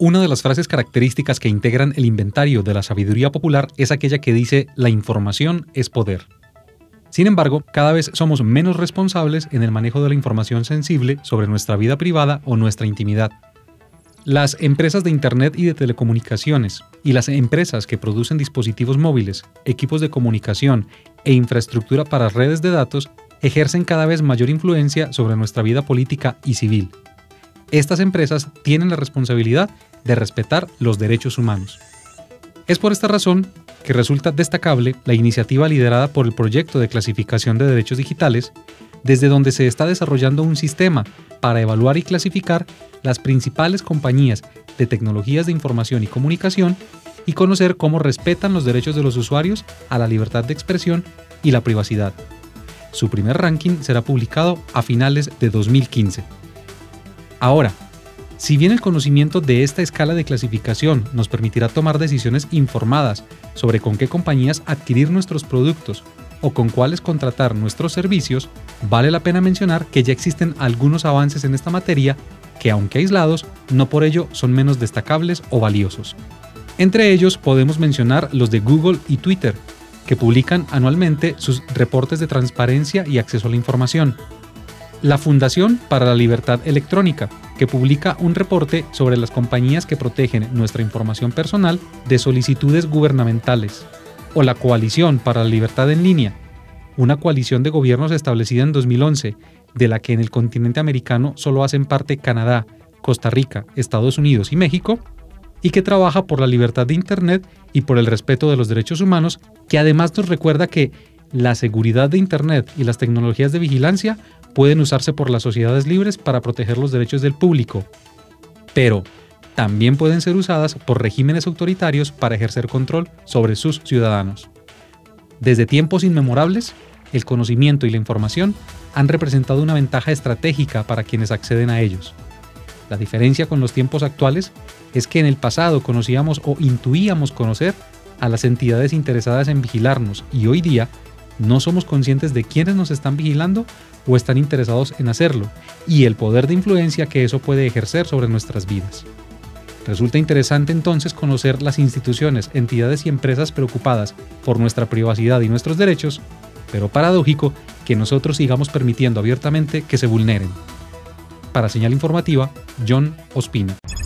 Una de las frases características que integran el inventario de la sabiduría popular es aquella que dice «la información es poder». Sin embargo, cada vez somos menos responsables en el manejo de la información sensible sobre nuestra vida privada o nuestra intimidad. Las empresas de Internet y de telecomunicaciones y las empresas que producen dispositivos móviles, equipos de comunicación e infraestructura para redes de datos ejercen cada vez mayor influencia sobre nuestra vida política y civil. Estas empresas tienen la responsabilidad de respetar los derechos humanos. Es por esta razón que resulta destacable la iniciativa liderada por el Proyecto de Clasificación de Derechos Digitales, desde donde se está desarrollando un sistema para evaluar y clasificar las principales compañías de tecnologías de información y comunicación y conocer cómo respetan los derechos de los usuarios a la libertad de expresión y la privacidad. Su primer ranking será publicado a finales de 2015. Ahora, si bien el conocimiento de esta escala de clasificación nos permitirá tomar decisiones informadas sobre con qué compañías adquirir nuestros productos o con cuáles contratar nuestros servicios, vale la pena mencionar que ya existen algunos avances en esta materia que, aunque aislados, no por ello son menos destacables o valiosos. Entre ellos podemos mencionar los de Google y Twitter, que publican anualmente sus reportes de transparencia y acceso a la información. La Fundación para la Libertad Electrónica, que publica un reporte sobre las compañías que protegen nuestra información personal de solicitudes gubernamentales. O la Coalición para la Libertad en Línea, una coalición de gobiernos establecida en 2011, de la que en el continente americano solo hacen parte Canadá, Costa Rica, Estados Unidos y México, y que trabaja por la libertad de Internet y por el respeto de los derechos humanos, que además nos recuerda que la seguridad de Internet y las tecnologías de vigilancia pueden usarse por las sociedades libres para proteger los derechos del público, pero también pueden ser usadas por regímenes autoritarios para ejercer control sobre sus ciudadanos. Desde tiempos inmemorables, el conocimiento y la información han representado una ventaja estratégica para quienes acceden a ellos. La diferencia con los tiempos actuales es que en el pasado conocíamos o intuíamos conocer a las entidades interesadas en vigilarnos y hoy día no somos conscientes de quiénes nos están vigilando o están interesados en hacerlo y el poder de influencia que eso puede ejercer sobre nuestras vidas. Resulta interesante entonces conocer las instituciones, entidades y empresas preocupadas por nuestra privacidad y nuestros derechos, pero paradójico que nosotros sigamos permitiendo abiertamente que se vulneren. Para Señal Informativa, John Ospina.